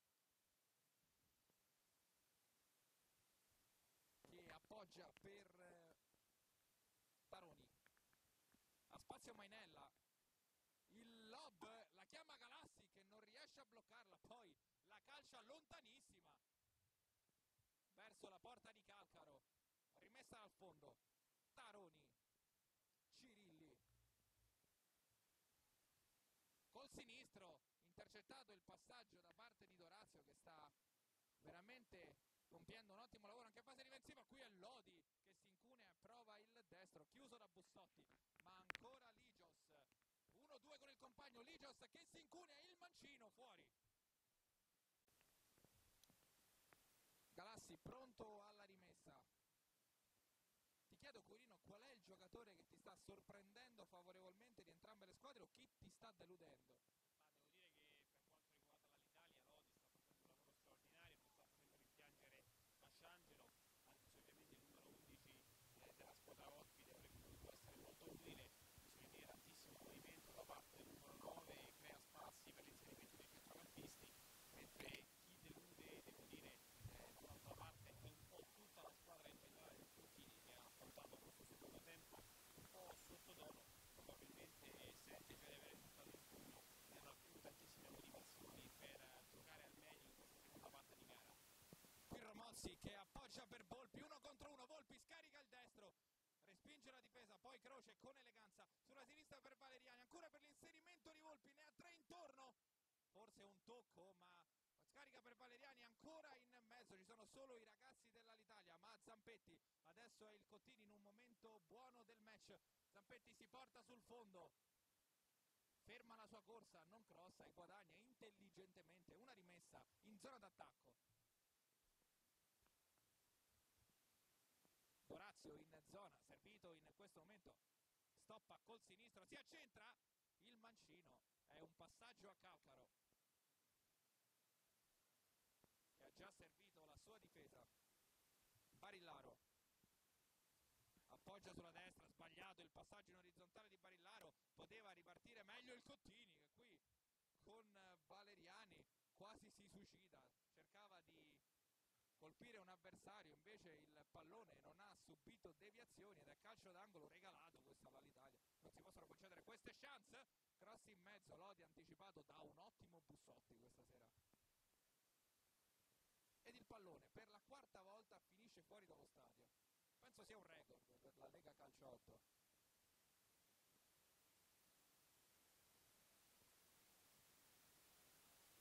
che appoggia per eh, Taroni, a spazio Mainella, il lob la chiama Galassi che non riesce a bloccarla, poi la calcia lontanissima verso la porta di Calcaro, rimessa al fondo, Taroni, Cirilli, col sinistro, intercettato il passaggio da parte di Dorazio che sta veramente compiendo un ottimo lavoro anche a fase difensiva. Qui è Lodi che si incunea e prova il destro, chiuso da Bussotti, ma ancora Ligios, uno due con il compagno, Ligios che si incunea, il mancino fuori. Galassi pronto alla rimessa. Ti chiedo Quirino, qual è il giocatore che ti sta sorprendendo favorevolmente di entrambe le squadre o chi ti sta deludendo? Ma devo dire che per quanto riguarda l'Italia, Lodi sta facendo un lavoro straordinario, non sta facendo rimpiangere Masciangelo, anche se ovviamente il numero undici eh, della squadra ospite avrebbe potuto essere molto utile, bisogna dire tantissimo movimento da parte del numero nove, crea spazi per l'inserimento dei centrocampisti, mentre chi delude, devo dire, eh, dall'altra parte è un po' tutta la squadra in generale del Cottini che ha affrontato questo secondo tempo un po' sottotono, probabilmente sente già di aver buttato in pugno e non ha più tantissime motivazioni per giocare al meglio in questa seconda parte di gara. Qui Romozzi che appoggia per Volpi, uno contro uno, Volpi scarica il destro, respinge la difesa, poi Croce con eleganza sulla sinistra per Valeriani, ancora per l'inserimento di Volpi, ne ha tre intorno, forse un tocco ma scarica per Valeriani, ancora in mezzo, ci sono solo i ragazzi dell'Italia, ma Zampetti, adesso è il Cottini in un momento buono del match, Zampetti si porta sul fondo, ferma la sua corsa, non crossa e guadagna intelligentemente una rimessa in zona d'attacco. Dorazio in zona, servito in questo momento, stoppa col sinistro, si accentra, il mancino, è un passaggio a Calcaro che ha già servito la sua difesa. Barillaro appoggia sulla destra, sbagliato il passaggio in orizzontale di Barillaro, poteva ripartire meglio il Cottini che qui con Valeriani quasi si suicida, cercava di colpire un avversario, invece il pallone non ha subito deviazioni ed è calcio d'angolo regalato questo all'Italia, non si possono concedere queste chance, cross in mezzo, Lodi anticipato da un ottimo Bussotti questa sera. Ed il pallone per la quarta volta finisce fuori dallo stadio, penso sia un record per la Lega Calcio otto.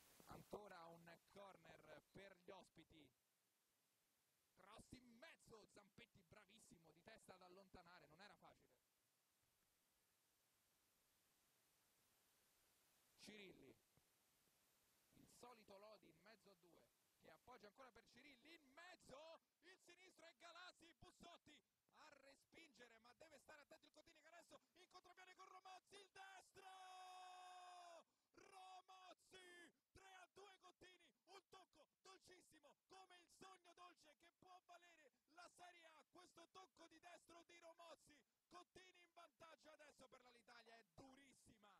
Ancora un corner per gli ospiti, cross in mezzo, Zampetti bravissimo, di testa ad allontanare, non era facile. Cirilli, il solito Lodi in mezzo a due, che appoggia ancora per Cirilli, in mezzo, il sinistro è Galassi, Bussotti a respingere, ma deve stare attento il Cottini che adesso in contropiede con Romozzi, il destro! Romozzi, tre a due Cottini, un tocco dolcissimo, come il sogno dolce che può valere la Serie A, questo tocco di destro di Romozzi, Cottini in vantaggio adesso per l'Italia, è durissima.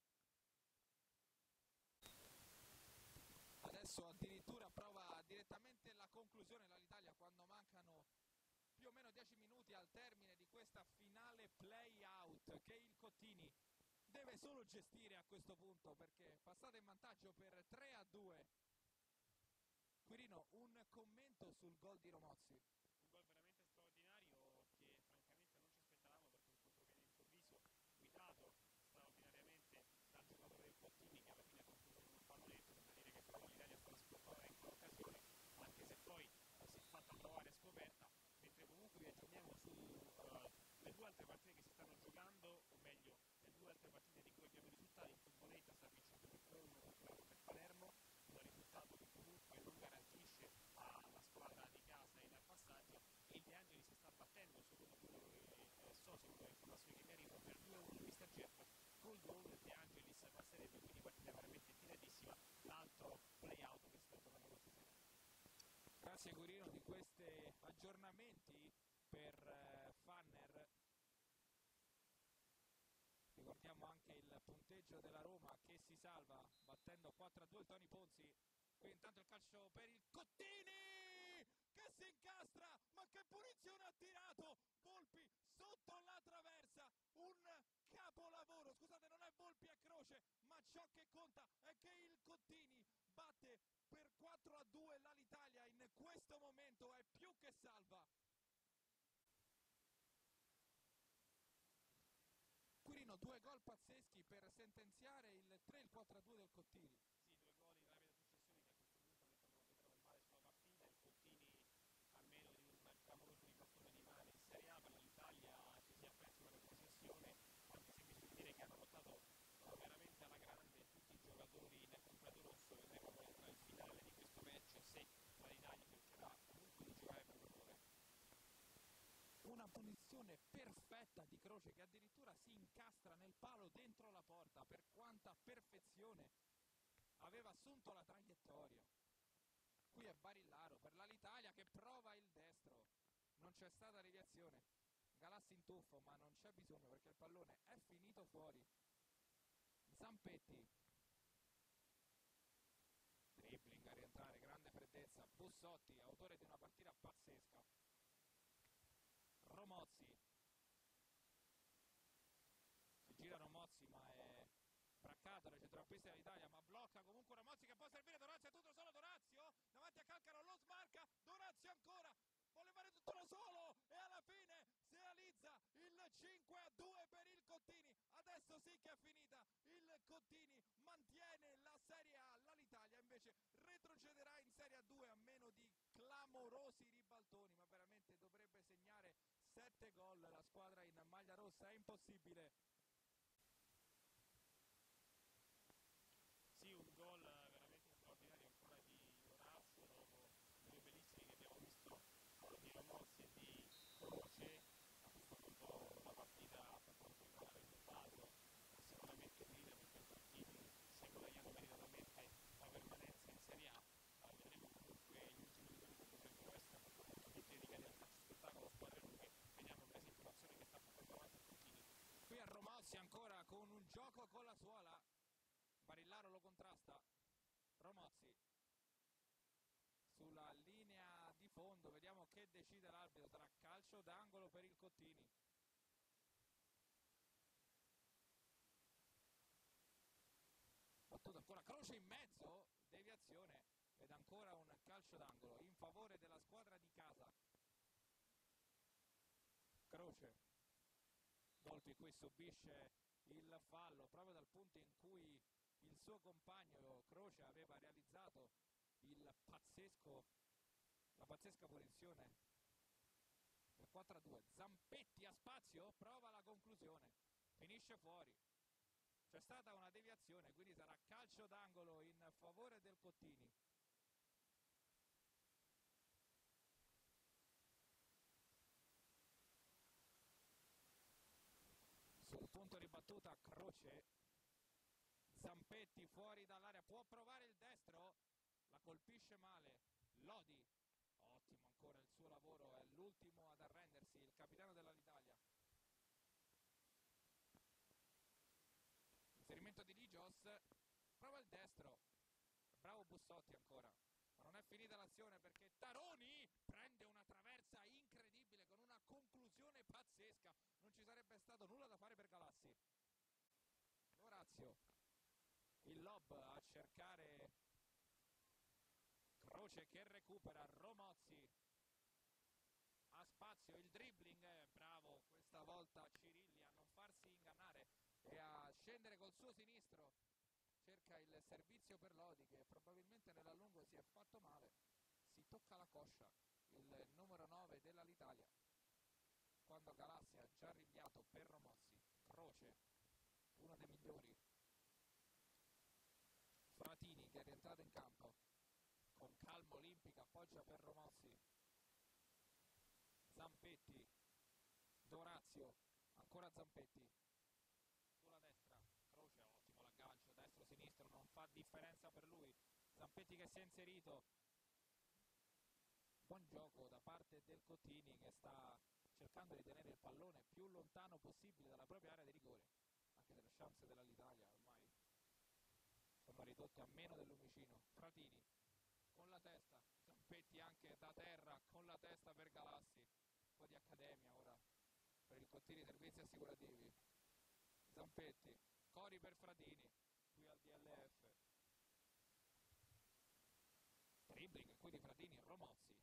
Adesso addirittura prova direttamente la conclusione l'Italia quando mancano più o meno dieci minuti al termine di questa finale play-out che il Cottini deve solo gestire a questo punto perché passata in vantaggio per tre a due. Quirino, un commento sul gol di Romozzi. Un gol veramente straordinario che francamente non ci aspettavamo perché un contropiede improvviso, guidato straordinariamente dal giocatore del Cottini che alla fine ha concluso con un pallonetto, per dire che però l'Italia stava sfruttando in quell'occasione, anche se poi si è fatta trovare scoperta, mentre comunque vi aggiorniamo sulle uh, due altre partite che si stanno giocando, o meglio, le due altre partite di cui abbiamo i risultati. Il Furgoneta sta vincendo per due a uno contro il Palermo, un risultato che comunque non garantisce alla squadra di casa il passaggio, e il De Angelis si sta battendo, secondo quello che eh, so, secondo le informazioni che mi arrivano, per due a uno mister Jeff, col gol De Angelis passerebbe, quindi partita veramente tiratissima, l'altro play-out che sta giocando questa sera. Grazie Quirino di questi aggiornamenti per eh, Fanner. Ricordiamo anche il punteggio della Roma che si salva battendo quattro a due il Toni Ponzi. Qui intanto il calcio per il Cottini che si incastra, ma che punizione ha tirato Volpi sotto la traversa, un capolavoro. Scusate, non è Volpi a croce, ma ciò che conta è che il Cottini batte per quattro a due l'Italia, in questo momento è più che salva. Quirino, due gol pazzeschi per sentenziare il tre il quattro a due del Cottini. Sì, due gol in rapida successione che a questo punto mettono mettono il male sulla partita. Il Cottini, a meno di un clamoroso ribastone di mano in Serie A, per l'Italia ci si è perso una possessione, anche se bisogna dire che hanno lottato veramente alla grande tutti i giocatori nel completo rosso. Vedremo qual sarà il finale di questo match, se l'Italia cercherà comunque di giocare per l'onore. Una punizione perfetta di Croce che addirittura si incastra nel palo dentro la porta, per quanta perfezione aveva assunto la traiettoria. Qui è Barillaro per l'Italia che prova il destro, non c'è stata deviazione, Galassi in tuffo ma non c'è bisogno perché il pallone è finito fuori. Zampetti, dribbling a rientrare, grande freddezza, Bussotti, autore di una partita pazzesca. Romozzi, si gira Romozzi ma è braccato dai centrocampisti dell'Italia, ma blocca comunque Romozzi che può servire. Dorazio, è tutto solo Dorazio, davanti a Calcaro lo smarca, Dorazio ancora, vuole fare tutto da solo e alla fine si realizza il cinque a due per il Cottini. Adesso sì che è finita, il Cottini mantiene la Serie A, l'Italia invece retrocederà in Serie A due a meno di clamorosi ribaltoni, ma veramente dovrebbe segnare sette gol la squadra in maglia rossa, è impossibile. Sì, un gol veramente straordinario ancora di Dorazio, dopo due bellissimi che abbiamo visto di Romozzi e di Croce. A questo punto la partita per quanto riguarda il risultato è sicuramente finita perché il Cottini si è guadagnato meritatamente la permanenza in Serie A. Uh, vedremo comunque gli ultimi minuti che potrebbero essere appuntamenti dedicati al calcio spettacolo, squadre lunghe. Vediamo invece informazioni che sta portando avanti il Cottini. Qui a Romozzi ancora con un gioco con la suola, Barillaro lo contrasta, Romozzi sulla linea di fondo, vediamo che decide l'arbitro, sarà calcio d'angolo per il Cottini. Battuto ancora Croce in mezzo, deviazione ed ancora un calcio d'angolo in favore della squadra di casa. Croce, Volpi qui subisce il fallo proprio dal punto in cui il suo compagno Croce aveva realizzato il pazzesco, la pazzesca punizione. quattro a due. Zampetti a spazio, prova la conclusione, finisce fuori. C'è stata una deviazione, quindi sarà calcio d'angolo in favore del Cottini. Sul punto di battuta Croce, Zampetti fuori dall'area, può provare il destro, la colpisce male, Lodi, ottimo ancora il suo lavoro, è l'ultimo ad arrendersi, il capitano dell'Alitalia. Inserimento di Ligios, prova il destro, bravo Bussotti ancora, ma non è finita l'azione perché Taroni prende una traversa incredibile con una conclusione pazzesca, non ci sarebbe stato nulla da fare per Galassi. Orazio, il lob a cercare Croce che recupera, Romozzi a spazio, il dribbling, bravo questa volta Cirilli a non farsi ingannare e a scendere col suo sinistro, cerca il servizio per Lodi che probabilmente nell'allungo si è fatto male, si tocca la coscia il numero nove dell'Alitalia quando Galassi ha già rinviato per Romozzi. Croce, uno dei migliori, Fratini che è rientrato in campo con calma olimpica, appoggia per Romozzi, Zampetti, Dorazio, ancora Zampetti, sulla destra, Croce, ottimo l'aggancio, destro-sinistro, non fa differenza per lui, Zampetti che si è inserito, buon gioco da parte del Cottini che sta cercando di tenere il pallone più lontano possibile dalla propria area di rigore, anche se le chance dell'Italia ormai sono ridotte a meno del lumicino. Fratini con la testa, Zampetti anche da terra con la testa per Galassi, un po' di accademia ora per il Cottini, servizi assicurativi. Zampetti, Cori per Fratini, qui al D L F, dribbling qui di Fratini, Romozzi,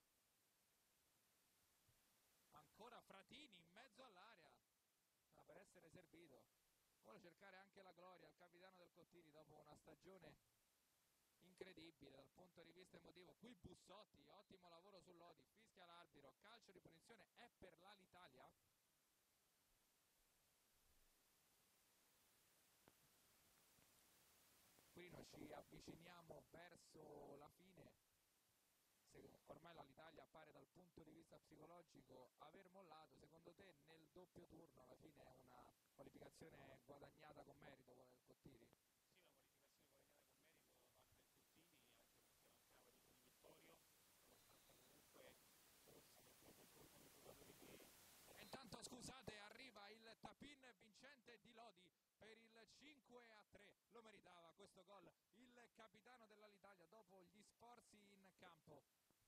ancora Fratini in mezzo all'area per essere servito, vuole cercare anche la gloria il capitano del Cottini dopo una stagione incredibile dal punto di vista emotivo. Qui Bussotti, ottimo lavoro su Lodi, fischia l'arbitro, calcio di punizione è per l'Alitalia. Qui noi ci avviciniamo verso la fine, ormai l'Alitalia appare dal punto di vista psicologico aver mollato. Secondo te nel doppio turno alla fine è una qualificazione guadagnata con merito quella del Cottini? Sì, una qualificazione guadagnata con merito da parte del Cottini, anche perché mancava di Di Vittorio, nonostante comunque forse per quel turno di giocatori che... E intanto scusate, arriva il tap-in vincente di Lodi per il cinque a tre, lo meritava questo gol il capitano dell'Alitalia dopo gli sforzi in campo.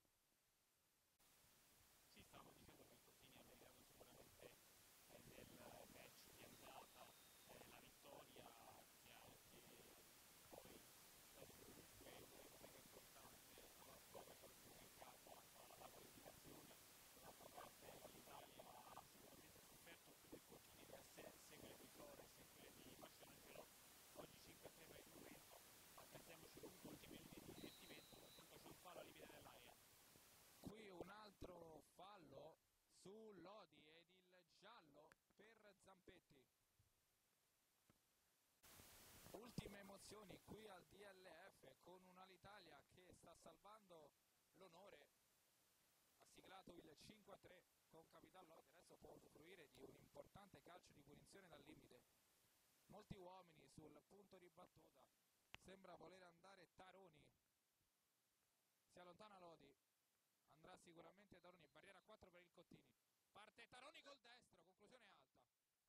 Sì, stavo dicendo che il Cottini ha meritato sicuramente eh, nel match di andata eh, la vittoria, chiaro che poi eh, comunque una partita importante, una squadra che ha in casa la qualificazione, dall'altra parte l'Italia ha sicuramente sofferto più del Cottini per sé, segue le vittorie, segue le di Mascherangelo, oggi cinque a tre per il momento, attendiamoci comunque ultimi minuti di divertimento, intanto c'è un fallo al limite dell'area. Qui un altro fallo su Lodi ed il giallo per Zampetti. Ultime emozioni qui al D L F con un'Alitalia che sta salvando l'onore, ha siglato il cinque a tre con Capitan Lodi, adesso può usufruire di un importante calcio di punizione dal limite. Molti uomini sul punto di battuta, sembra voler andare Taroni, si allontana Lodi. Andrà sicuramente Taroni, barriera quattro per il Cottini, parte Taroni col destro, conclusione alta,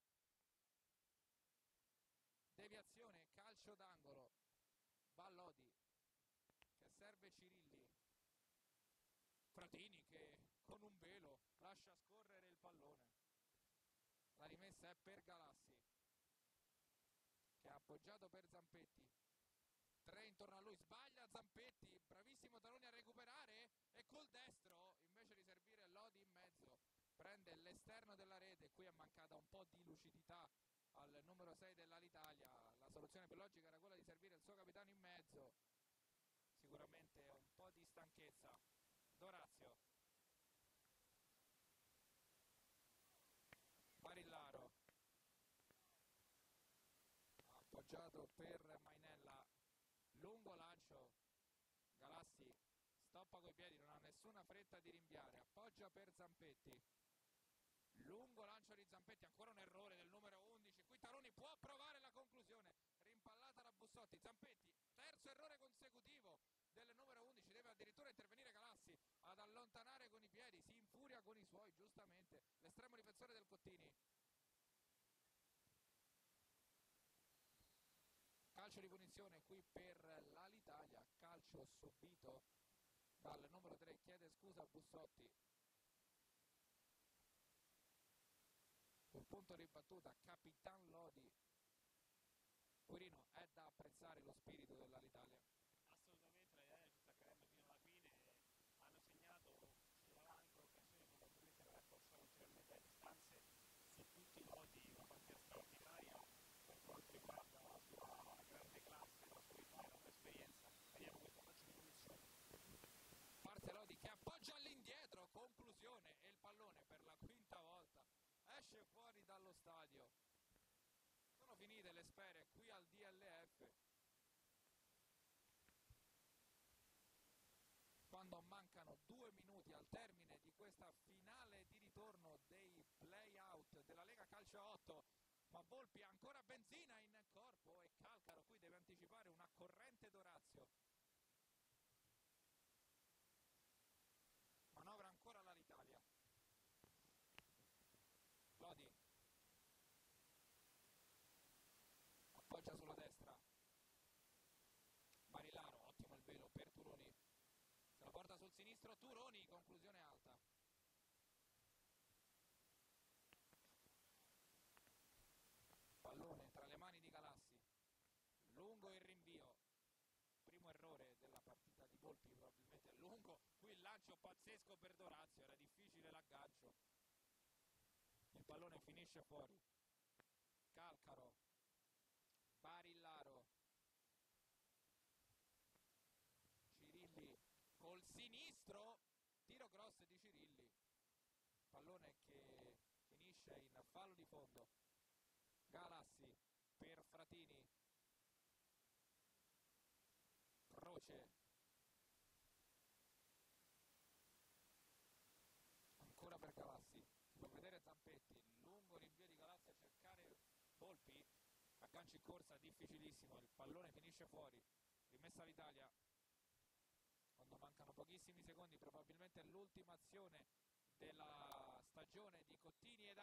deviazione, calcio d'angolo, va Lodi che serve Cirilli, Fratini che con un velo lascia scorrere il pallone, la rimessa è per Galassi che ha appoggiato per Zampetti, tre intorno a lui, sbaglia Zampetti, bravissimo Taroni a recuperare e col destro invece di servire Lodi in mezzo prende l'esterno della rete. Qui è mancata un po' di lucidità al numero sei dell'Alitalia, la soluzione più logica era quella di servire il suo capitano in mezzo, sicuramente un po' di stanchezza. Dorazio, per Mainella, lungo lancio, Galassi stoppa coi piedi, non ha nessuna fretta di rinviare, appoggia per Zampetti, lungo lancio di Zampetti, ancora un errore del numero undici, qui Taroni può provare la conclusione, rimpallata da Bussotti, Zampetti, terzo errore consecutivo del numero undici, deve addirittura intervenire Galassi ad allontanare con i piedi, si infuria con i suoi, giustamente, l'estremo difensore del Cottini. Calcio di punizione qui per l'Alitalia, calcio subito dal numero tre, chiede scusa a Bussotti. Sul punto di battuta Capitan Lodi. Quirino, è da apprezzare lo spirito dell'Alitalia. Assolutamente, l'Italia ci sta credendo fino alla fine, hanno segnato, ci daranno anche occasioni probabilmente per rafforzare ulteriormente le distanze su tutti i nodi, una partita straordinaria per quanto riguarda la sua grande classe, la sua vittoria, la sua esperienza. Vediamo questo calcio di punizione. Parte Lodi che appoggia all'indietro, conclusione, e il pallone per la quinta volta esce fuori dallo stadio. Sono finite le spere qui al D L F. Quando mancano due minuti al termine di questa finale di ritorno dei play-out della Lega Calcio otto, ma Volpi ha ancora benzina in corpo e Calcaro qui deve anticipare una corrente d'Orazio. Manovra ancora l'Alitalia. Lodi appoggia sulla destra, Barilaro, ottimo il velo per Turoni, se la porta sul sinistro Turoni, conclusione alta. Pallone tra le mani di Galassi, lungo il rinvio, primo errore della partita di Volpi, probabilmente lungo, qui il lancio pazzesco per D'Orazio, era difficile l'aggancio, il pallone finisce fuori. Calcaro, Barillaro, Cirilli col sinistro, tiro cross di Cirilli, pallone che finisce in fallo di fondo. Galassi per Fratini, Croce, ancora per Galassi, si può vedere Zampetti, lungo rinvio di Galassi a cercare Volpi, aggancio in corsa difficilissimo, il pallone finisce fuori, rimessa l'Italia quando mancano pochissimi secondi, probabilmente l'ultima azione della stagione di Cottini ed